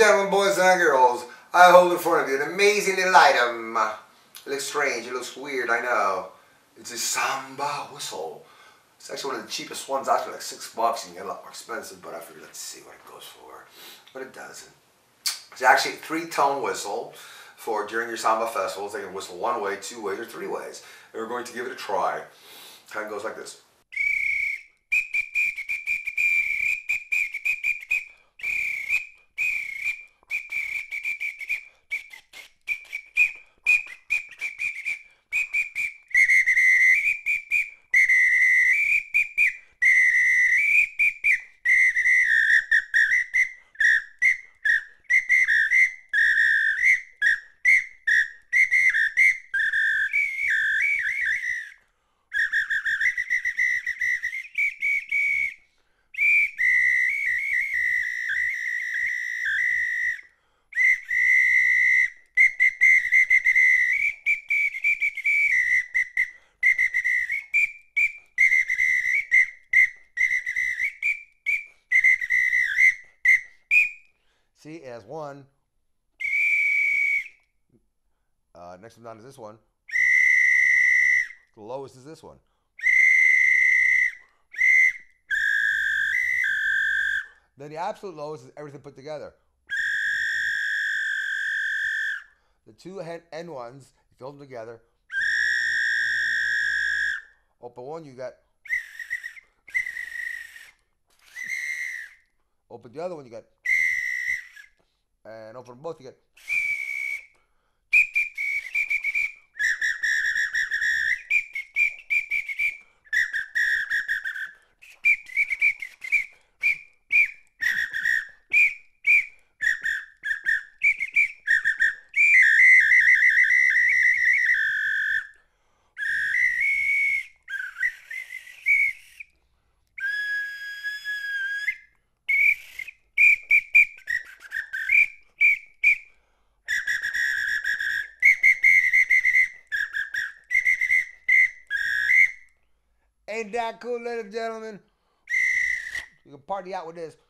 gentlemen, boys and girls, I hold in front of you an amazing little item. It looks strange, it looks weird, I know. It's a samba whistle. It's actually one of the cheapest ones, actually like $6. You can get a lot more expensive, but I figured let's see what it goes for. But it doesn't. It's actually a 3-tone whistle for during your samba festivals. They can whistle 1 way, 2 ways, or 3 ways. And we're going to give it a try. Kind of goes like this. See, it has one. Next one down is this one. The lowest is this one. Then the absolute lowest is everything put together. The two end ones, you fill them together. Open one, you got. Open the other one, you got. And open them both, you get. Ain't that cool, ladies and gentlemen? You can party out with this.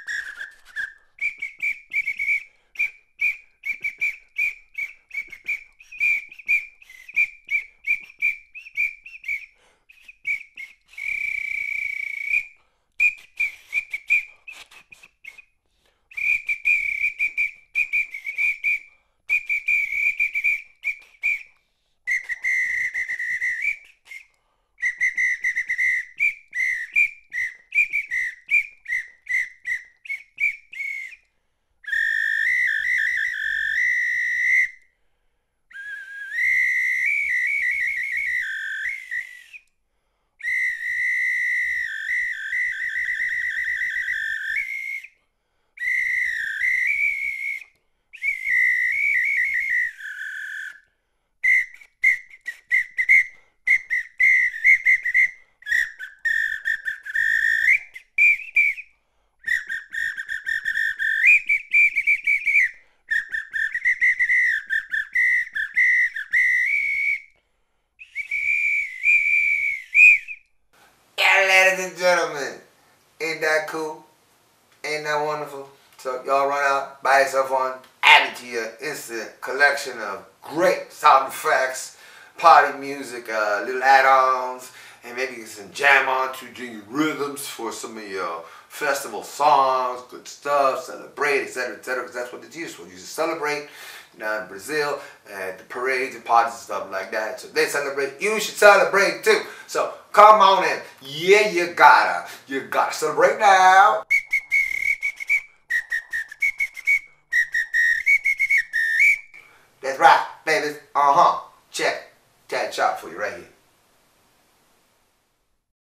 Ladies and gentlemen, ain't that cool? Ain't that wonderful? So y'all run out, buy yourself one, add it to your instant collection of great sound effects, party music, little add-ons, and maybe some jam on to do your rhythms for some of your festival songs, good stuff, celebrate, etc., etc., because that's what it's used for. You just celebrate. Now in Brazil, at the parades and parties and stuff like that. So they celebrate. You should celebrate too. So come on in. Yeah, you gotta celebrate now. That's right, baby. Check that shot for you right here.